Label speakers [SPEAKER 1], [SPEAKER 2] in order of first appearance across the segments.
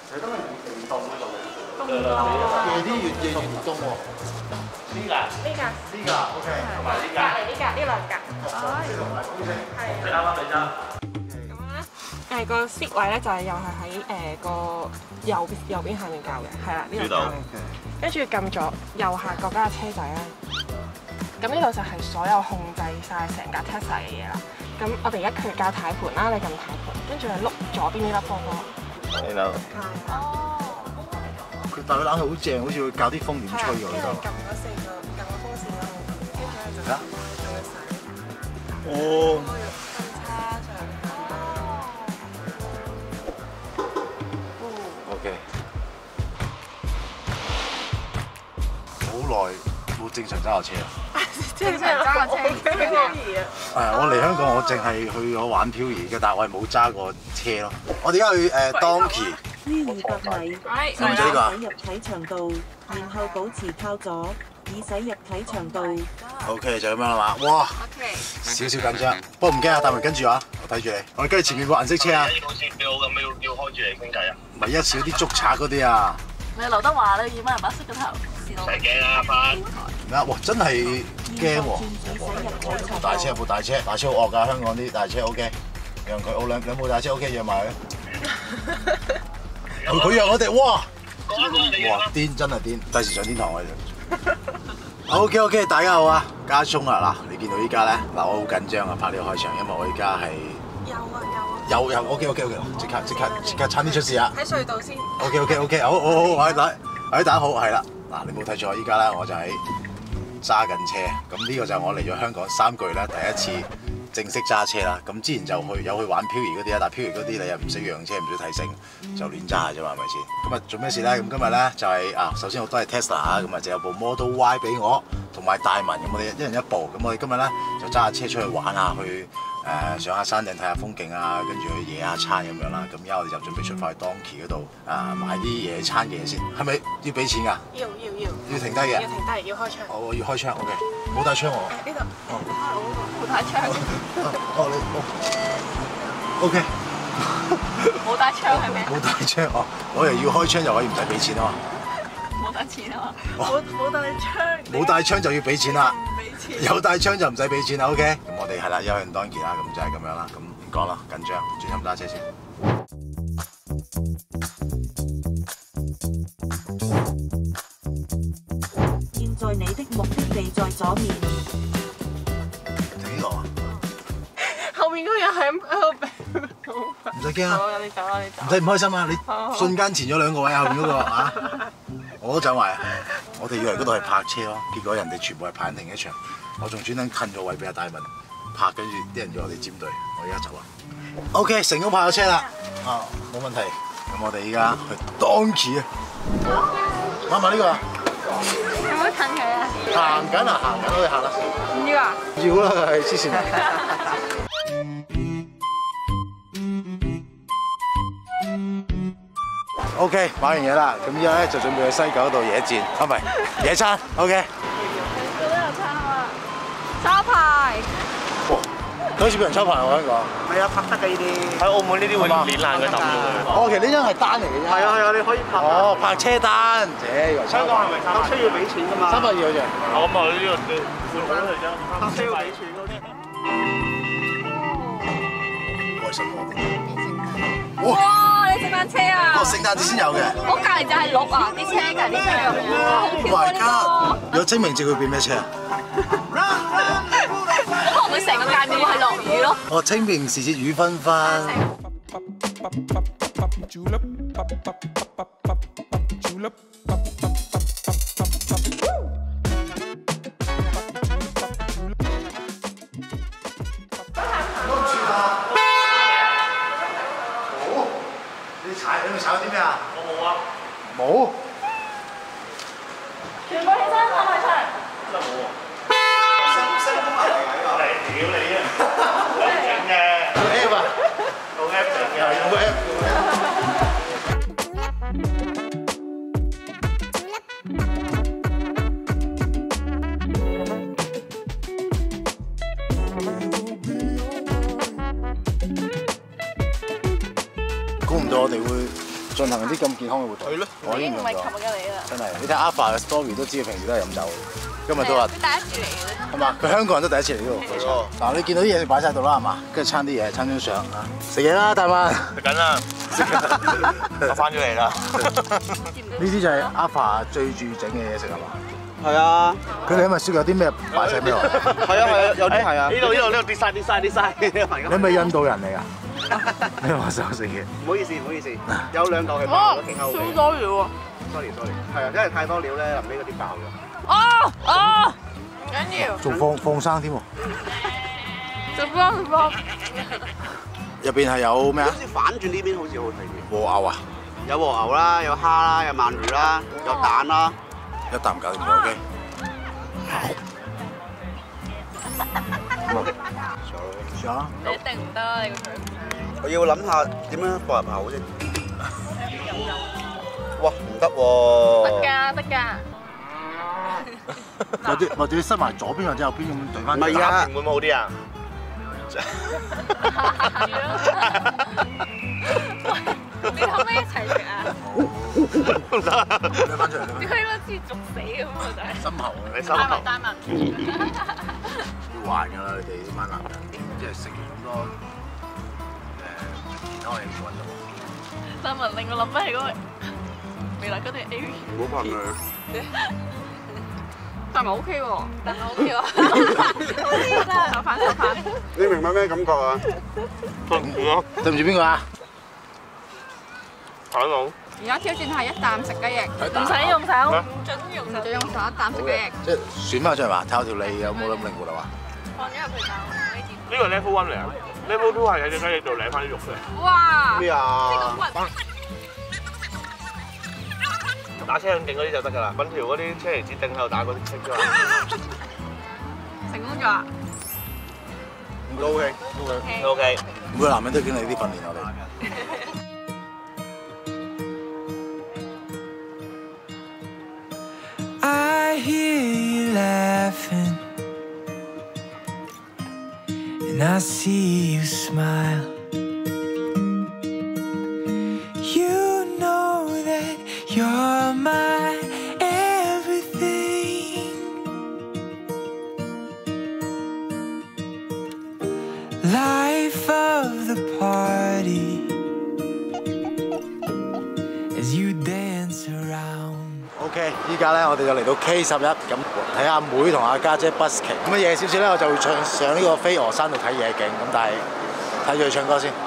[SPEAKER 1] 你今日唔凍呢度嘅？
[SPEAKER 2] 凍到
[SPEAKER 1] 夜啲越凍喎。呢架，OK，同埋呢架，
[SPEAKER 2] 呢兩格。
[SPEAKER 1] 呢同埋高升，
[SPEAKER 2] 係。
[SPEAKER 1] 啱啱你揸。
[SPEAKER 2] 咁咧，個 seat 位咧就係又係喺個右邊下面校嘅，係啦，呢度校。跟住撳咗右下角嗰架車仔咧，咁呢度就係所有控制晒成架 Tesla 嘅嘢啦。咁我哋而家佢校軚盤啦，你撳軚盤，跟住你碌左邊呢粒波波。
[SPEAKER 1] 你諗。
[SPEAKER 2] 哦。
[SPEAKER 1] 佢但係冷氣好正，好似會教啲風點吹㗎呢度。
[SPEAKER 2] 撳嗰4個，撳個風扇啦，跟住咧就
[SPEAKER 1] 啊？
[SPEAKER 2] 做佢洗。
[SPEAKER 1] 哦。
[SPEAKER 2] 分叉上。
[SPEAKER 1] OK。好耐冇正常揸過車啦。
[SPEAKER 2] 正常揸架車，漂移啊！
[SPEAKER 1] 我嚟香港我淨係去咗玩漂移嘅，但係我係冇揸過車咯。我哋而家去Donkey。
[SPEAKER 3] 於200米，
[SPEAKER 1] 使唔使呢個啊？
[SPEAKER 3] 駛入體長道，然後保持靠左，以駛入體長道。
[SPEAKER 1] OK 就咁樣啦嘛。哇！
[SPEAKER 2] OK。
[SPEAKER 1] 少少緊張，不過唔驚啊，大文跟住啊，我睇住你。我哋跟住前面部顏色車啊。
[SPEAKER 4] 好似幾好咁，要開住嚟傾偈啊！
[SPEAKER 1] 唔係一少啲捉賊嗰啲啊。
[SPEAKER 5] 你劉德華你要乜人把色個頭？
[SPEAKER 4] 唔使驚啊，翻。
[SPEAKER 1] 哇！真係驚喎。大車有部大車，大車好惡㗎，香港啲大車 OK。讓佢，我兩部大車 OK，讓埋佢。佢讓我哋，哇！哇！癲真係癲，第時上天堂我哋。OK， 大家好啊！家聰啊，嗱，你見到依家咧，嗱，我好緊張啊，拍呢個開場，因為我依家係有 OK， 即刻差啲出事啊！
[SPEAKER 2] 喺隧道先。
[SPEAKER 1] OK， 好，大家好，係啦，嗱，你冇睇錯，依家咧我就喺揸緊車，咁呢個就係我嚟咗香港3個月咧第一次正式揸車啦。咁之前就有去玩漂移嗰啲啊，但係漂移嗰啲你又唔識讓車，唔識睇性，就亂揸下啫嘛，係咪先？咁啊做咩事咧？咁今日咧就係首先我都係 Tesla 啊，咁啊就有部 Model Y 俾我，同埋大文，咁我哋一人一部。咁我哋今日咧就揸下車出去玩下，去上下山頂睇下風景啊，跟住去野下餐咁樣啦。咁而家我哋就準備出發去 Donkey 嗰度買啲野餐嘅嘢先。係咪要俾錢㗎？要停低嘅。
[SPEAKER 2] 要停低，要開窗。
[SPEAKER 1] 我要開窗 ，OK。冇帶槍我。
[SPEAKER 2] 呢度。冇帶槍。
[SPEAKER 1] 你 OK。
[SPEAKER 5] 冇帶槍係咩？
[SPEAKER 1] 冇帶槍哦，我哋要開槍就可以唔使俾錢啊嘛。
[SPEAKER 5] 冇帶錢啊嘛。
[SPEAKER 2] 冇帶槍。
[SPEAKER 1] 冇帶槍就要俾錢啦。
[SPEAKER 2] 俾錢。
[SPEAKER 1] 有帶槍就唔使俾錢啦 ，OK。咁我哋係啦，有向 Donkey 啦，咁就係咁樣啦。咁唔講啦，緊張，專心揸車先。
[SPEAKER 3] 現在你的目的地在左面。
[SPEAKER 1] 停呢度啊？
[SPEAKER 2] 後面嗰個人係咁喺度避。
[SPEAKER 1] 唔使驚啊！
[SPEAKER 2] 好，你走啦，你走。
[SPEAKER 1] 唔使唔開心啊！你瞬間前咗2個位，後面嗰個啊，我都走埋。我哋以為嗰度係泊車咯，結果人哋全部係泊緊停車場。我仲專登褪咗位俾阿大文泊，跟住啲人叫我哋尖隊。我而家走啦。OK， 成功泊咗車啦。冇問題。咁我哋依家去 Donkey 啊。買埋呢個啊？
[SPEAKER 2] 有冇近佢啊？
[SPEAKER 1] 行緊啊，行緊，我哋行啦。
[SPEAKER 2] 唔要啊？
[SPEAKER 1] 要啦，係黐線。OK， 買完嘢啦，咁依家咧就準備去西九度野戰，唔係野餐。OK。
[SPEAKER 2] 嗰度有餐啊！抄牌。
[SPEAKER 1] 哇！佢好似俾人抄牌喎，香港。
[SPEAKER 4] 係啊，拍得嘅呢啲。喺澳門呢啲會攣爛佢抌咗佢。
[SPEAKER 1] 其實呢張係單嚟嘅啫。
[SPEAKER 4] 係啊，你可以拍。
[SPEAKER 1] 哦，泊車單，
[SPEAKER 4] 香港係咪泊車要俾錢㗎嘛
[SPEAKER 1] ？320好似。
[SPEAKER 4] 我咁啊，呢個換翻嚟啫。泊車要俾錢嗰啲。
[SPEAKER 1] 開心喎！
[SPEAKER 5] 哇！你食飯車啊？
[SPEAKER 1] 聖誕節先有嘅。
[SPEAKER 5] 我隔離就係鹿啊！啲車隔離啲車咁樣。哇！好
[SPEAKER 1] My God！如果清明節會變咩車啊？
[SPEAKER 5] 咁可能會成個界面會係落雨咯。
[SPEAKER 1] 哦，清明時節雨紛紛。你踩啲咩啊？
[SPEAKER 4] 我冇啊。
[SPEAKER 1] 冇。
[SPEAKER 5] 全部起身，開埋場。
[SPEAKER 4] 真係冇喎。嚟屌你啊！整嘅。
[SPEAKER 1] App 啊？
[SPEAKER 4] 用 App 整嘅，用 App。
[SPEAKER 1] 估唔到我哋會進行啲咁健康嘅活動。係咯，我已經用咗。真係，你睇 Alpha 嘅 story 都知佢平時都係飲酒。今日都話。
[SPEAKER 5] 佢第一次嚟嘅。
[SPEAKER 1] 係嘛？佢香港人都第一次嚟呢度。冇錯。嗱，你見到啲嘢擺晒度啦，係嘛？跟住撐啲嘢，撐張相啊！食嘢啦，大文。
[SPEAKER 4] 食緊啦，我翻咗嚟啦。
[SPEAKER 1] 呢啲就係 Alpha 最注整嘅嘢食係嘛？
[SPEAKER 6] 係啊。
[SPEAKER 1] 佢哋係咪需要有啲咩擺晒咩話？
[SPEAKER 6] 係啊，有啲係啊。
[SPEAKER 4] 呢度跌晒。
[SPEAKER 1] 你係咪印度人嚟㗎？你話手食嘢？
[SPEAKER 6] 唔好意思，有兩嚿係爆咗其他好嘅。
[SPEAKER 5] 超多料啊
[SPEAKER 6] sorry， 係啊，因為太多料咧，臨尾嗰啲爆咗。
[SPEAKER 5] 哦，唔緊要。
[SPEAKER 1] 仲放生添喎！
[SPEAKER 5] 食翻。
[SPEAKER 1] 入邊係有咩啊？
[SPEAKER 6] 好似反轉呢邊好似好睇啲。
[SPEAKER 1] 和牛啊！
[SPEAKER 6] 有和牛啦，有蝦啦，有鰻魚啦，有蛋啦。
[SPEAKER 1] 一啖搞掂咗 OK。試下。
[SPEAKER 5] 你一定唔得，你個嘴。
[SPEAKER 6] 我要諗下點樣放入口先。哇，唔得喎！
[SPEAKER 5] 得㗎。
[SPEAKER 1] 或者塞埋左邊或者右邊咁對翻。
[SPEAKER 6] 唔係啊，
[SPEAKER 4] 會唔會好啲啊？
[SPEAKER 5] 你可唔可以一齊食啊？
[SPEAKER 1] 唔得，你翻出嚟。
[SPEAKER 5] 你可以攞支逐死咁啊！就係。
[SPEAKER 1] 心喉，
[SPEAKER 4] 你心喉。
[SPEAKER 5] 大文。
[SPEAKER 1] 要壞㗎啦！你哋呢班男人，即係食完咁多健康嘢嘅運動。
[SPEAKER 5] 大文令我諗翻起嗰個未來嗰段 A V。
[SPEAKER 6] 唔好噴佢。
[SPEAKER 5] 大文 OK 喎，大文 OK 喎。手反。
[SPEAKER 6] 你明白咩感覺啊？
[SPEAKER 4] 對唔住咯，
[SPEAKER 1] 對唔住邊個啊？
[SPEAKER 4] 海龍。
[SPEAKER 5] 而家挑戰係一啖食雞翼，
[SPEAKER 1] 唔
[SPEAKER 5] 使用手，唔準用手，一啖食雞翼。
[SPEAKER 1] 即係選翻出嚟嘛，睇下條脷有冇咁靈活啊嘛。
[SPEAKER 5] 放咗入去就
[SPEAKER 4] 呢個 level 1嚟啊 ，level 2係喺隻雞翼度舐翻啲肉嘅。
[SPEAKER 5] 哇！
[SPEAKER 6] 咩啊？
[SPEAKER 4] 打車咁勁嗰啲就得㗎啦，揾條嗰啲車厘子頂喺度打嗰啲清咗。
[SPEAKER 5] 成功咗啊！
[SPEAKER 6] 唔 OK。
[SPEAKER 4] OK。
[SPEAKER 1] 每個男人都經歷呢啲訓練，我哋。
[SPEAKER 7] I hear you laughing, and I see you smile. You know that you're my everything. Life of the party as you dance around.
[SPEAKER 1] OK， 依家咧我哋就嚟到 K11，咁睇阿妹同阿家姐 busking。咁啊夜少少咧，我就會上呢個飛鵝山度睇夜景。咁但係睇住佢唱歌先。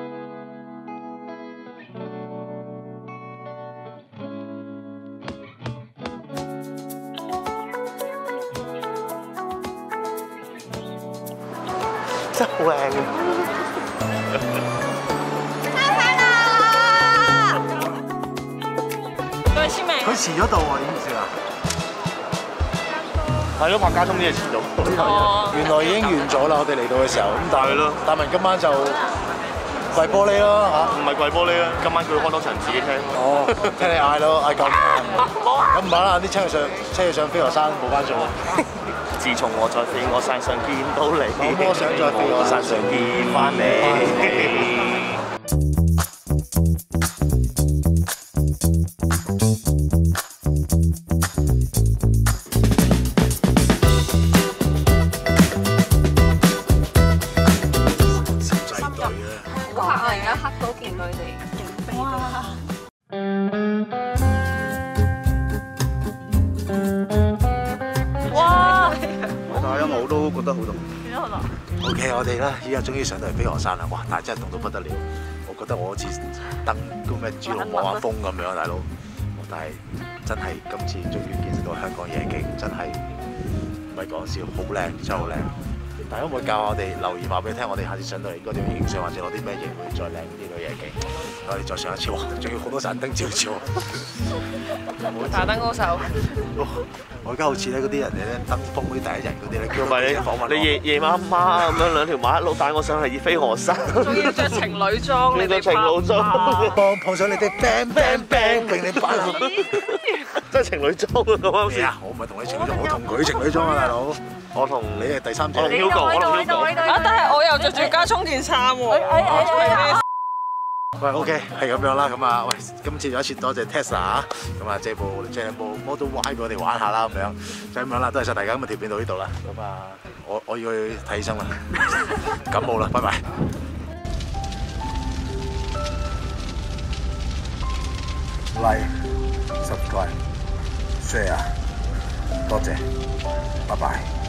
[SPEAKER 4] 真係好靚嘅。
[SPEAKER 1] 佢遲咗到喎，點算啊？
[SPEAKER 4] 係咯，拍加通啲嘢遲到。
[SPEAKER 1] 原來已經完咗啦，我哋嚟到嘅時候。咁但係咯，大文今晚就跪玻璃咯嚇。
[SPEAKER 4] 唔係跪玻璃啊，今晚佢開多場自己聽。
[SPEAKER 1] 哦，聽你嗌咯，嗌夠。咁唔好啦，啲車要上飛鵝山冇翻數。
[SPEAKER 4] 自從我在飛鵝山上見到你，
[SPEAKER 1] 我想在飛鵝山上見翻你。覺得好凍。OK， 我哋咧依家終於上到嚟飛鵝山啦！哇，但係真係凍到不得了。我覺得我好似登個咩豬籠望下風咁樣，大佬。但係真係今次終於見識到香港夜景，真係唔係講笑，好靚，真係好靚。大家可唔可以教我哋留言話俾你聽，我哋下次上到嚟應該點樣影相，或者攞啲咩嘢會再靚啲嘅夜景？我哋再上一次，哇！仲要好多盞燈照住。
[SPEAKER 5] 打燈高手。
[SPEAKER 1] 我而家好似咧嗰啲人哋咧登峰嗰啲第一人嗰啲咧，叫
[SPEAKER 4] 唔係你夜媽媽咁樣兩條馬一路帶我上嚟飛鵝山，
[SPEAKER 5] 仲要着情侶裝，你哋
[SPEAKER 4] 情侶裝，
[SPEAKER 1] 碰上你哋 bang bang bang， 令你擺到
[SPEAKER 4] 真係情侶裝啊！咁啱先。
[SPEAKER 1] 我唔係同你情侶裝，我同佢情侶裝啊，大佬。
[SPEAKER 4] 我同
[SPEAKER 1] 你係第三者。
[SPEAKER 4] 我同 Hugo，我同 Hugo。
[SPEAKER 5] 但係我又着住加充電衫喎。
[SPEAKER 1] 喂，OK， 係咁樣啦，咁啊，喂，今次有一次多謝 Tesla 啊，咁啊借部 Model Y 俾我哋玩下啦，咁樣就咁樣啦，多謝晒大家，咁啊條片到呢度啦，咁啊，我要去睇醫生啦，感冒啦，拜拜。Like、subscribe、share，多謝，拜拜。